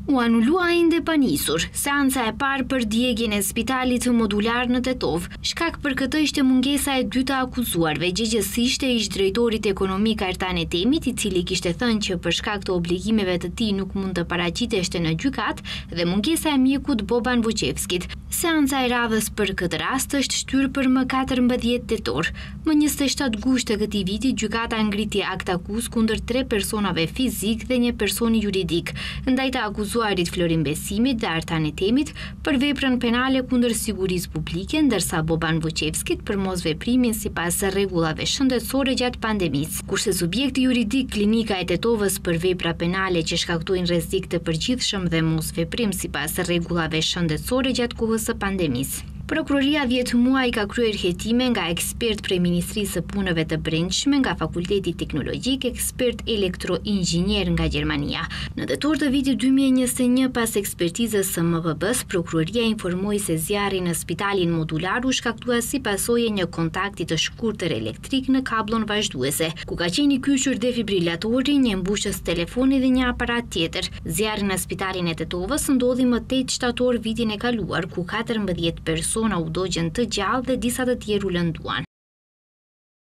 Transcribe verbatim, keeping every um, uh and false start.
U anulua ende pa nisur. Seanca e parë për djegjen e spitalit modular në Tetov. Shkak për këtë ishte mungesa e dytë e akuzuarve, gjegjesisht e ish drejtorit ekonomik Artan Etemit, i cili kishte thënë që për shkak të obligimeve të tij nuk mund të paraqiteshte në gjykat, dhe mungesa e mjekut Boban Vuqevskit. Seanca e radhës për këtë rast është shtyrë për më katërmbëdhjetë tetor. Më njëzet e shtatë gusht të këtij viti, gjykata ngriti akt akuz kundër tre personave fizik dhe një personi juridik, ndaj të akuzuarit Florin Besimit dhe Artan Etemit për veprën penale kundër sigurisë publike, ndërsa Boban Vuqevskit për mosveprimin sipas rregullave shëndetësore gjatë pandemisë. Kurse subjekti juridik Klinika e Tetovës për vepra penale që shkaktojnë rrezik të përgjithshëm dhe mosveprim sipas rregullave shëndetësore gjatë kohës së pandemisë. Prokuroria dhjetë muaj ka kryer hetime nga ekspert prej Ministrisë së Punëve të Brendshme, nga Fakulteti Teknologjik, ekspert elektroinxhinier nga Gjermania. Në tetor të vitit dy mijë e njëzet e një, pas ekspertizës së M V B-s, prokuroria informoi se zjarri në spitalin modular u shkaktua si pasojë një kontakti të shkurtër elektrik në kabllon vazhduese, ku ka qenë i kyçur defibrilatori, një mbushës telefoni dhe një aparat tjetër. Zjarri në spitalin e Tetovës ndodhi më tetë shtator vitin e kaluar, ku katërmbëdhjetë persona u dogjën të gjallë dhe disa të tjerë u lënduan.